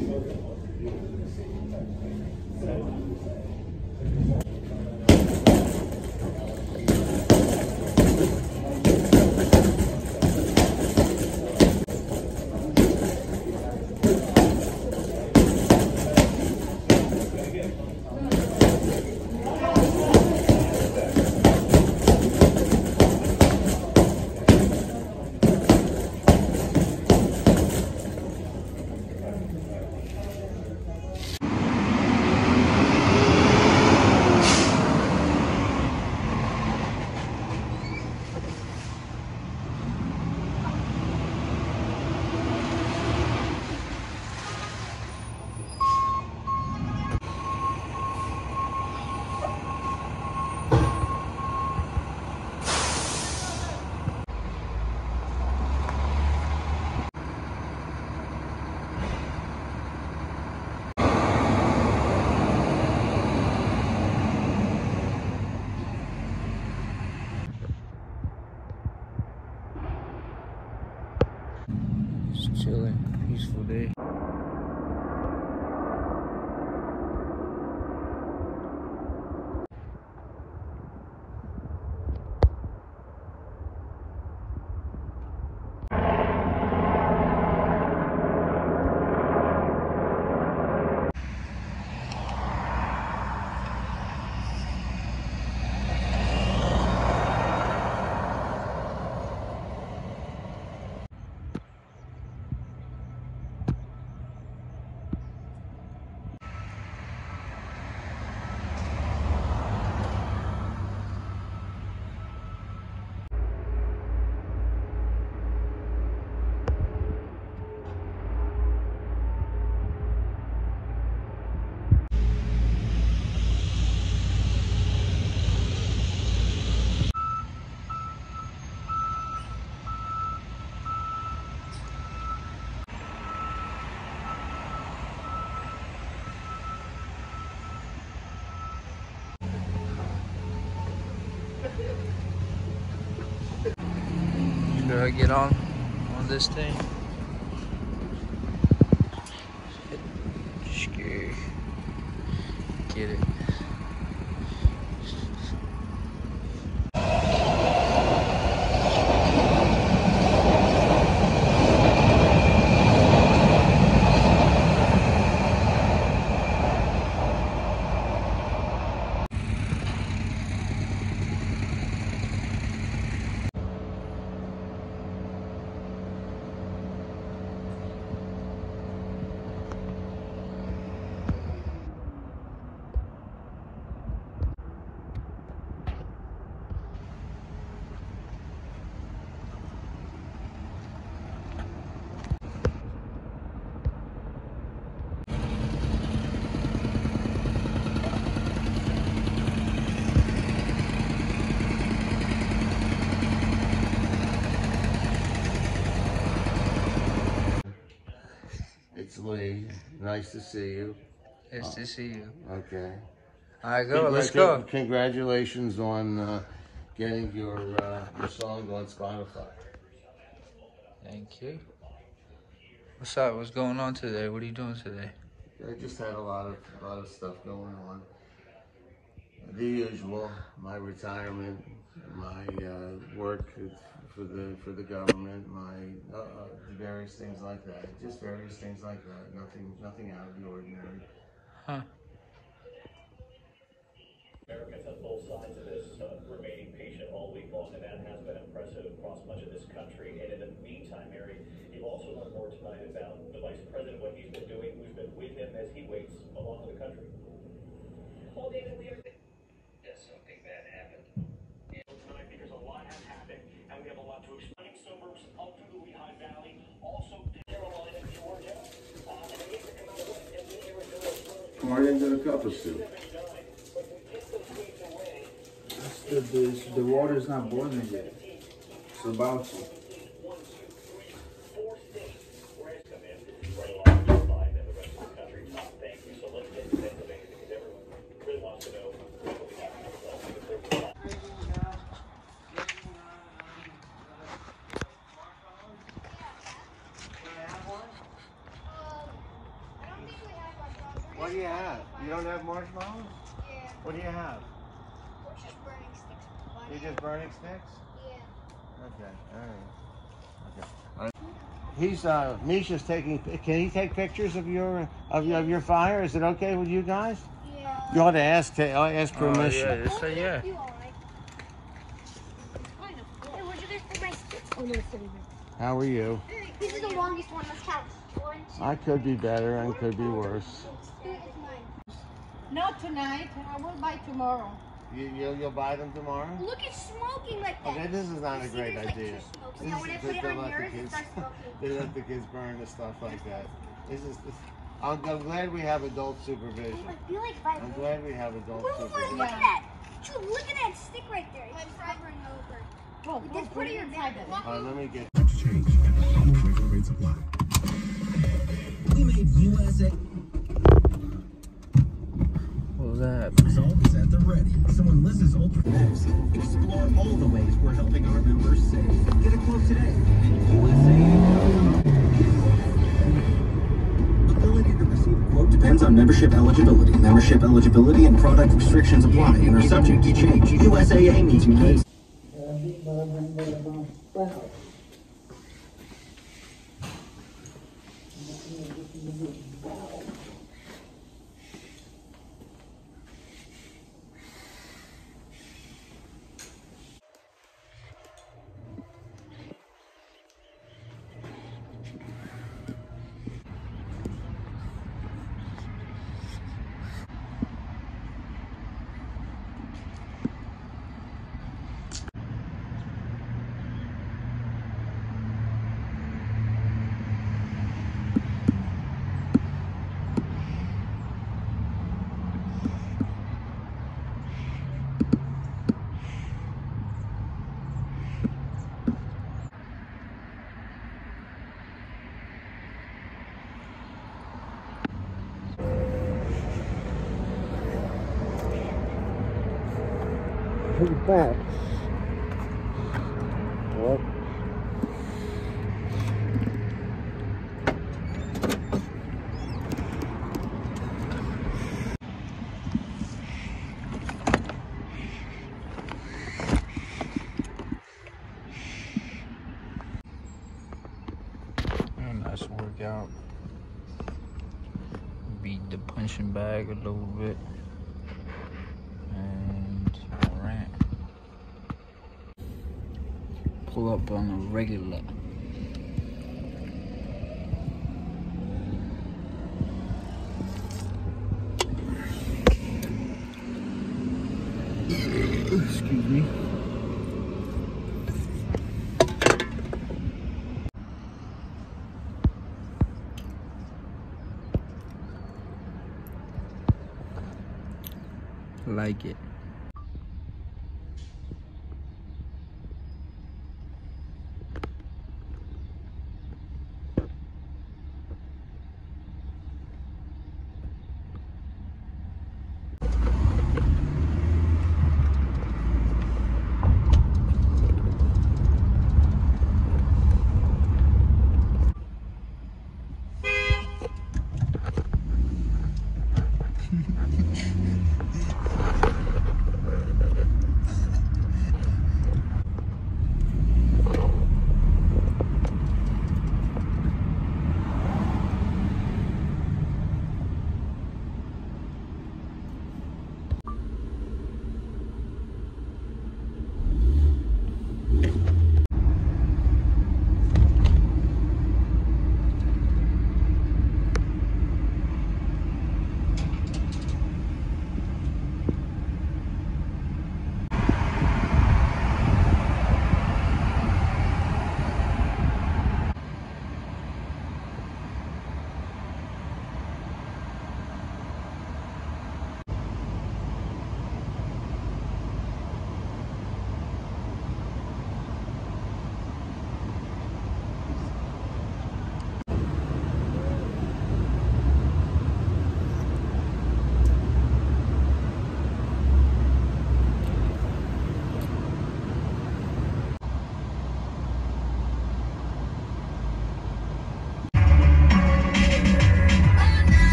Just chilling, peaceful day. Should I get on this thing? Scary. Get it. It's Lee. Nice to see you. Nice to see you. Okay. All right, go. Let's go. Congratulations on getting your song on Spotify. Thank you. What's up? What's going on today? What are you doing today? I just had a lot of stuff going on. The usual, my retirement, my work for the government, my various things like that. Just various things like that. Nothing out of the ordinary. Huh. Americans on both sides of this remaining patient all week long, and that has been impressive across much of this country. And in the meantime, Mary, you've also learned more tonight about the Vice President, what he's been doing, who's been with him as he waits along with the country. Well, David, we are... Yes, something bad happened. And tonight, because a lot has happened, and we have a lot to explain. Suburbs up through the Lehigh Valley, also Carolina, Georgia, and they get to come out west and Arizona. Why didn't get a cup of soup? The water's not boiling yet. It's about to. What do you have? You don't have marshmallows? Yeah. What do you have? We're just burning sticks. You're just burning sticks? Yeah. Okay, all right. Okay. He's Misha's taking. Can he take pictures of your fire? Is it okay with you guys? Yeah. You ought to ask permission. Yeah, just say yeah. You alright? Hey, where'd you guys put my sticks? Oh, no, it's sitting here. How are you? This is the longest one. Let's count. 1, 2. I could be better and could be worse. It's mine. Not tonight. I will buy tomorrow. You'll buy them tomorrow? Look, it's smoking like that. Okay, this is not a See, great there's, like, idea. two smokes. Now, when I put it on yours, it starts smoking. They let the kids burn the stuff like that. I'm glad we have adult supervision. I feel like if I I'm glad we have adult Look supervision. at that. Dude, look at that stick right there. It's hovering over. Well, Just put it in your bag. Let me get. Change and normal waiver rate supply. We made USA. What was that? Result is at the ready. So when Liz is ultra next, explore all the ways we're helping our members save. Get a quote today at USA.com. Ability to receive a quote depends on membership eligibility. Membership eligibility and product restrictions apply and are subject to change. USAA meets needs. Look at that. What? A nice workout. Beat the punching bag a little bit. And ran. Pull up on a regular. Excuse me. Like it.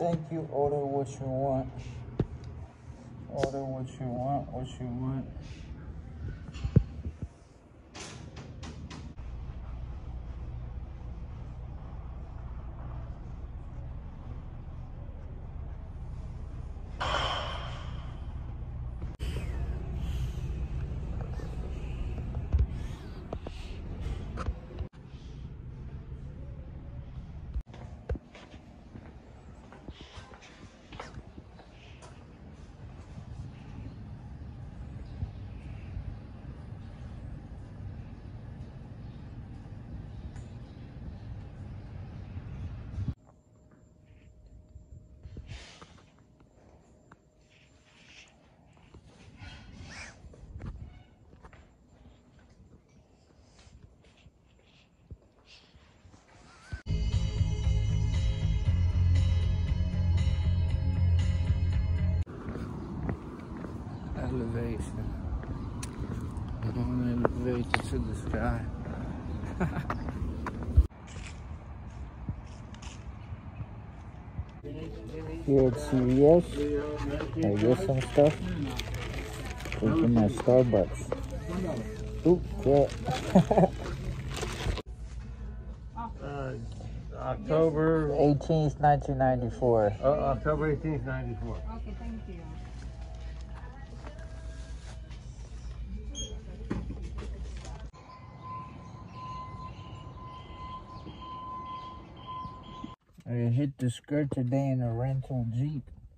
Thank you. Order what you want. Order what you want, what you want. Elevation. I'm on an elevator to the sky. Here at CVS, I get some stuff. Taking my Starbucks. Oop, yeah. October 18th, 1994. October 18th, 94. Okay, thank you. I hit the skirt today in a rental Jeep.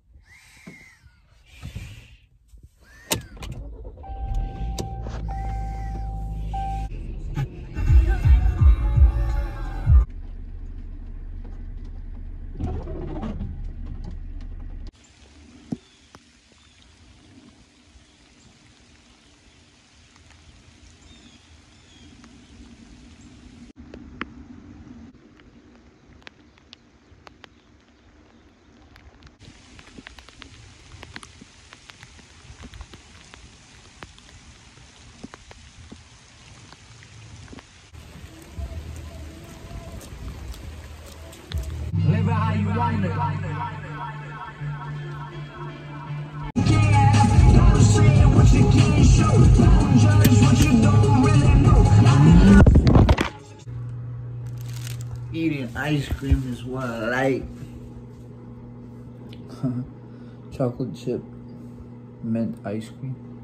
Live it how you want it. Don't say what you can't show. Don't judge what you don't really know. Eating ice cream is what I like. Chocolate chip mint ice cream.